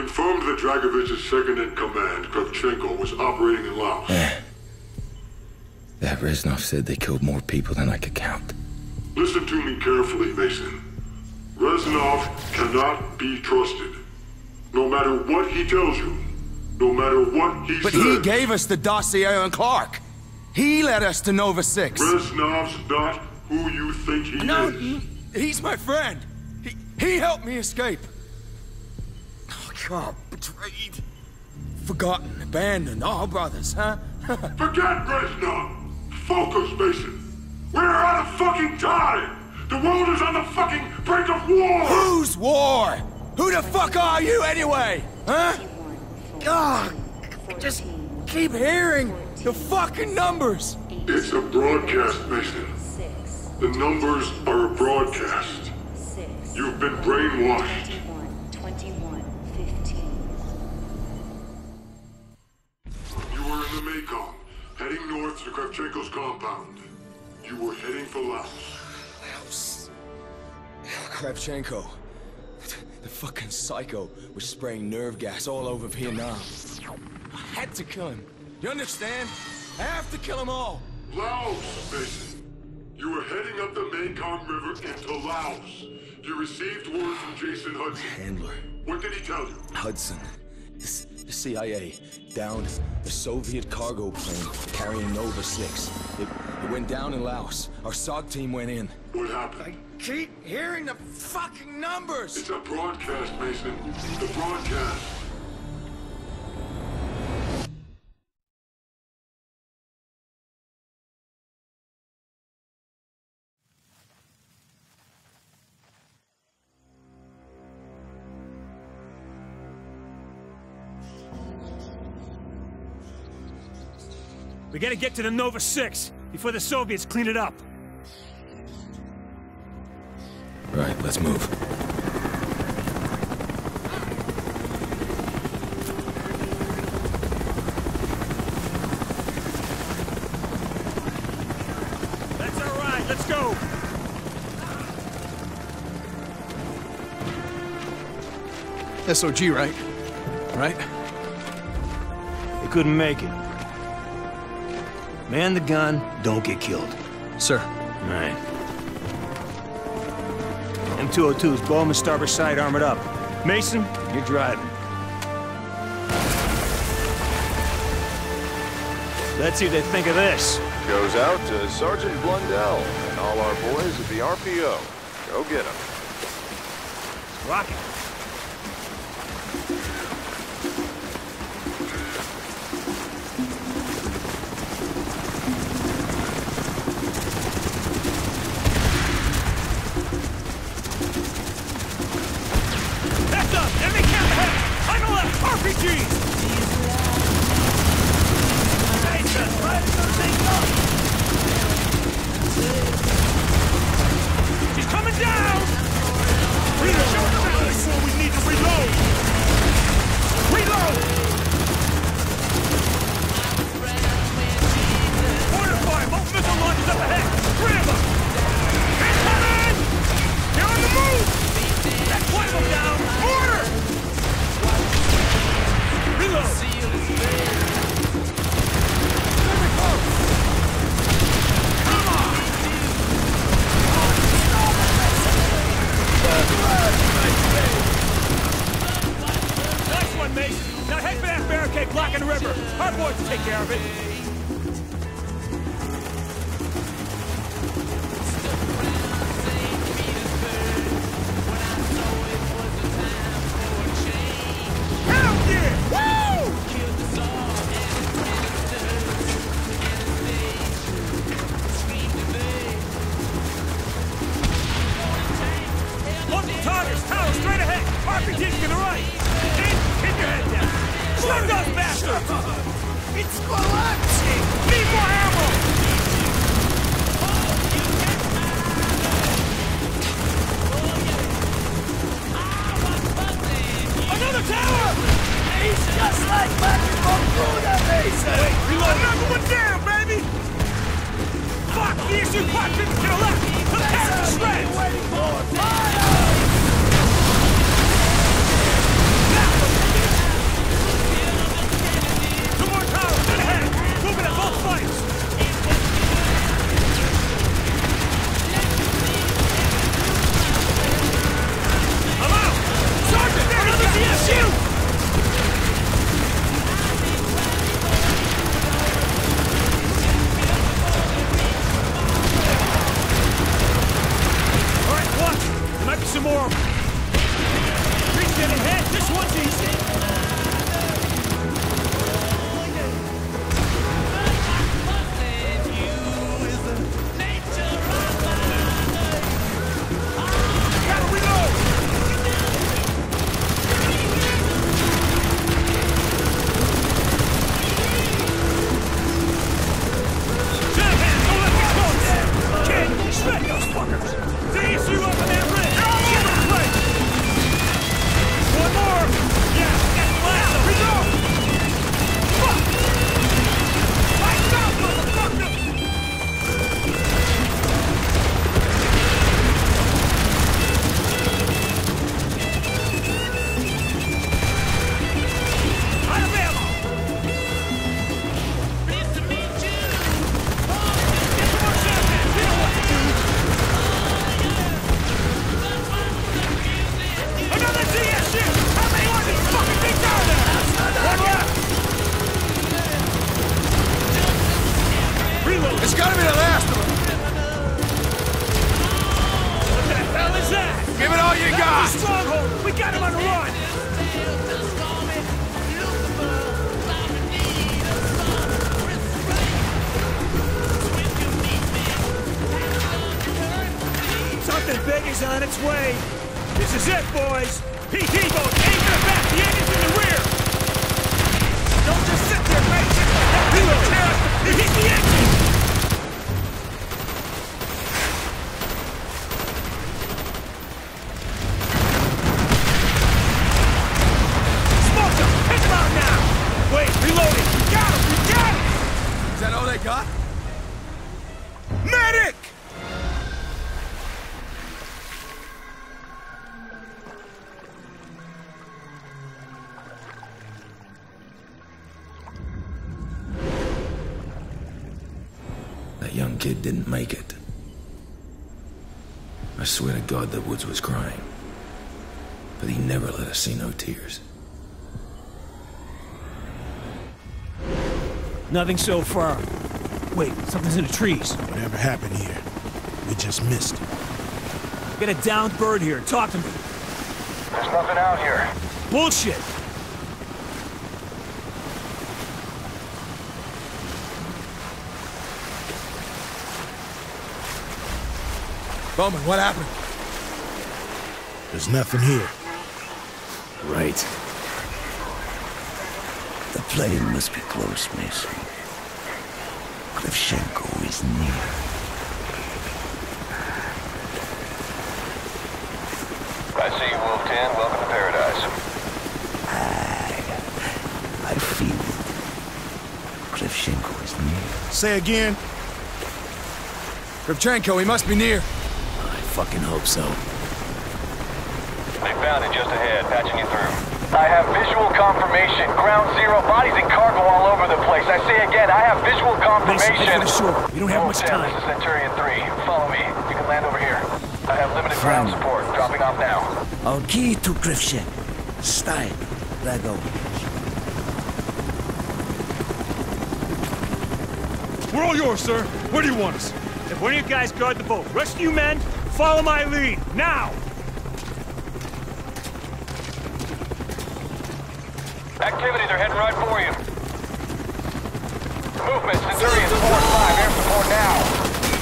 confirmed that Dragovich's second-in-command, Kravchenko, was operating in Laos. That Reznov said they killed more people than I could count. Listen to me carefully, Mason. Reznov cannot be trusted. No matter what he tells you, no matter what he says. But he gave us the dossier on Clark. He led us to Nova 6. Reznov's not who you think he is. He's my friend. He helped me escape. Oh, God, betrayed. Forgotten, abandoned, all brothers, huh? Forget Reznov! Focus, Mason! We're out of fucking time! The world is on the fucking brink of war! Whose war? Who the fuck are you anyway? Huh? God, just keep hearing the fucking numbers. It's a broadcast, Mason. The numbers are a broadcast. You've been brainwashed. 21, 15. You were in the Mekong, heading north to Kravchenko's compound. You were heading for Laos. Laos. Kravchenko. The fucking psycho was spraying nerve gas all over Vietnam. I had to kill him. You understand? I have to kill them all. Laos, Mason. You were heading up the Mekong River into Laos. You received word from Jason Hudson. Handler. What did he tell you? Hudson. The CIA downed the Soviet cargo plane carrying Nova 6. It went down in Laos. Our SOG team went in. What happened? I keep hearing the fucking numbers! It's a broadcast, Mason. The broadcast. We gotta get to the Nova 6 before the Soviets clean it up. Right, let's move. That's all right, let's go! SOG, right? Right? They couldn't make it. Man the gun, don't get killed. Sir. Right. M202's Bowman starboard side armored up. Mason, you're driving. Let's see what they think of this. Goes out to Sergeant Blundell and all our boys at the RPO. Go get them. Rocket. She's coming down! Before we need to reload! Reload! Fortify! Both missile launches up ahead! 3 of them! Incoming! They're on the move! That's 1 of them down! Order! Reload! Nice one, Mason. Now head for that barricade blocking the river. Our boys will take care of it. Hell yeah! Woo! Multiple targets, tower straight ahead. RPG's to the right. Keep your head down. Shoot those bastards! It's collapsing! Need more ammo! Another tower! He's just like Magic Buddha, Mason! Wait, reload! Another one down, baby! Fuck! The issue popped into the left! The tower shreds! Waiting for fire! Let's wait. This is it, boys. PT boat, aim for the back. The engine's in the rear. Don't just sit there, mate. Hit the engine. Smoke them. Take them out now. Wait, reloading. We got him. We got him. Is that all they got? Medic! That young kid didn't make it. I swear to God that Woods was crying. But he never let us see no tears. Nothing so far. Wait, something's in the trees. Whatever happened here, we just missed it. Get a downed bird here. Talk to me. There's nothing out here. Bullshit. Bowman, what happened? There's nothing here. Right. The plane must be close, Mason. Kravchenko is near. I see you, Wolf 10. Welcome to paradise. I feel it. Kravchenko is near. Say again? Kravchenko, he must be near. I fucking hope so. They found it just ahead, patching you through. I have visual confirmation. Ground zero, bodies and cargo all over the place. I say again, I have visual Mason, confirmation. head for the shore. We don't have much 10, time. This is Centurion 3. Follow me. You can land over here. I have limited ground support. Dropping off now. Our key to Kravchenko. Stein. Drago. We're all yours, sir. Where do you want us? If one of you guys guard the boat, rescue men, follow my lead. Now! Activity, they're heading right for you. Movement, Centurion 4-5, air support now.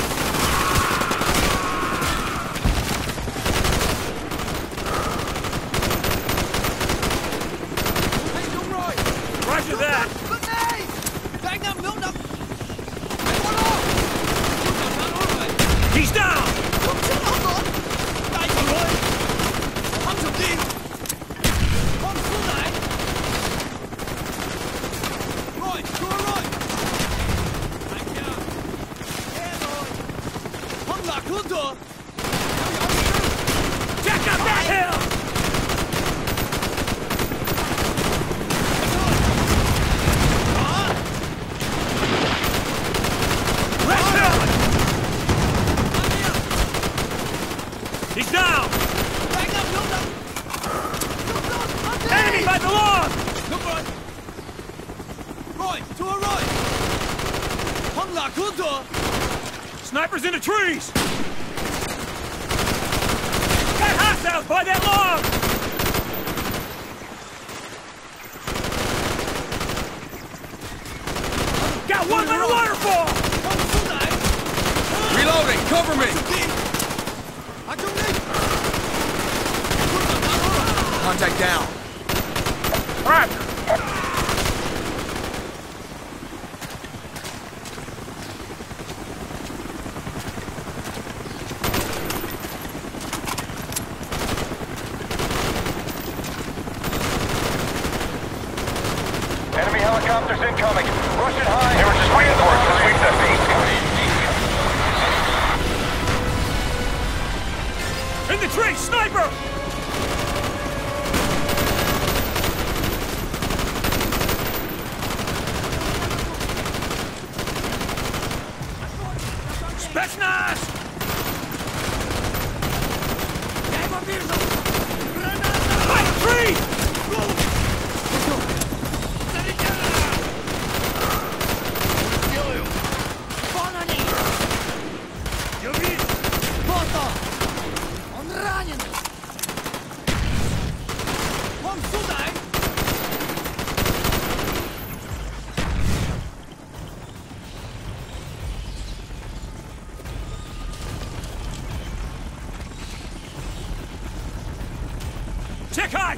Roger that! He's down! Jack up that hill! He's down! Enemy by the log! Snipers in the trees! Got hostiles by that log! Got one by the waterfall! Reloading, cover me! Contact down. Roger! Enemy helicopters incoming. Rush it high. They were just waiting for us to sweep that beast. In the tree, sniper! Spetsnaz! By the tree!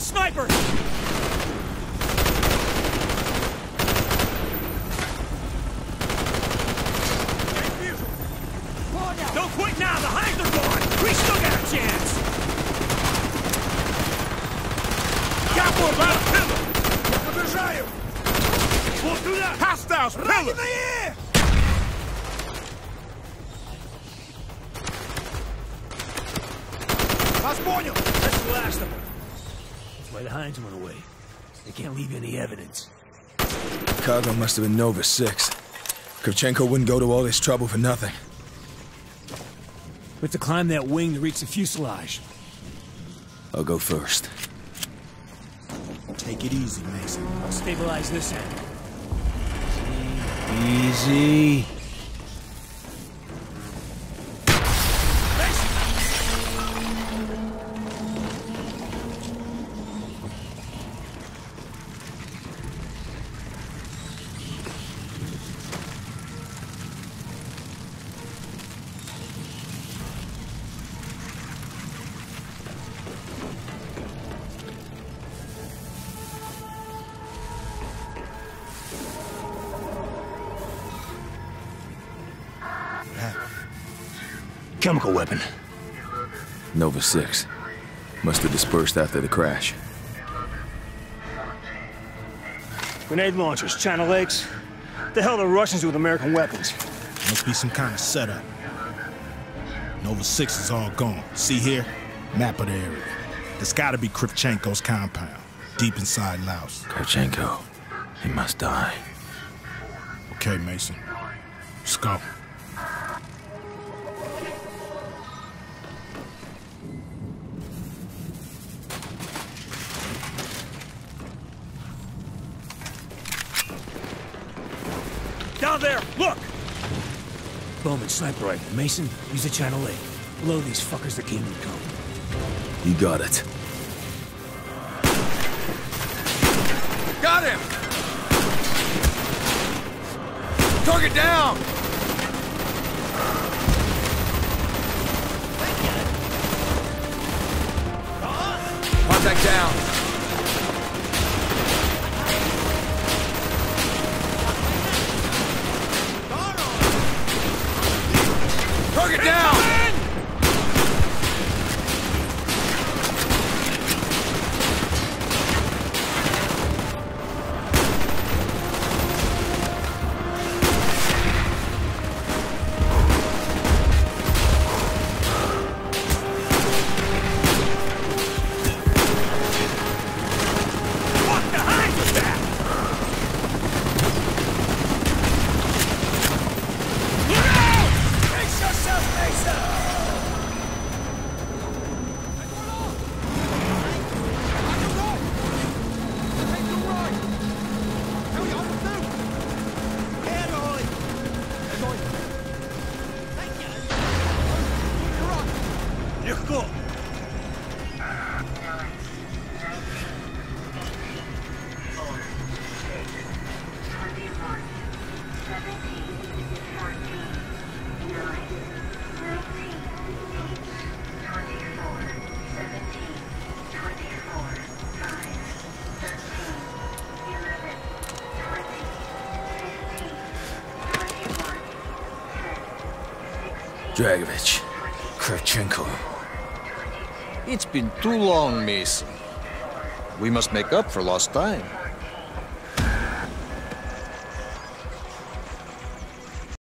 snipers! Don't quit now, the Hinds are gone! We still got a chance! Got more about a pillar! Подъезжаю! Вот туда! Hostiles, pillar! Вас понял! That's the last of them. That's why the Hinds went away. They can't leave any evidence. Cargo must have been Nova 6. Kravchenko wouldn't go to all this trouble for nothing. We have to climb that wing to reach the fuselage. I'll go first. Take it easy, Mason. I'll stabilize this end. Easy. Chemical weapon. Nova 6. Must have dispersed after the crash. Grenade launchers, China Lakes. The hell the Russians do with American weapons? Must be some kind of setup. Nova 6 is all gone. See here? Map of the area. That's gotta be Kravchenko's compound. Deep inside Laos. Kravchenko. He must die. Okay, Mason. Let's go. Down there, look! Bowman, sniper rifle. Mason, use the China Lake. Blow these fuckers the kingdom come. You got it. Got him! Target down! Contact down. Target down! Легко! Dragovich. Kravchenko. It's been too long, Mason. We must make up for lost time.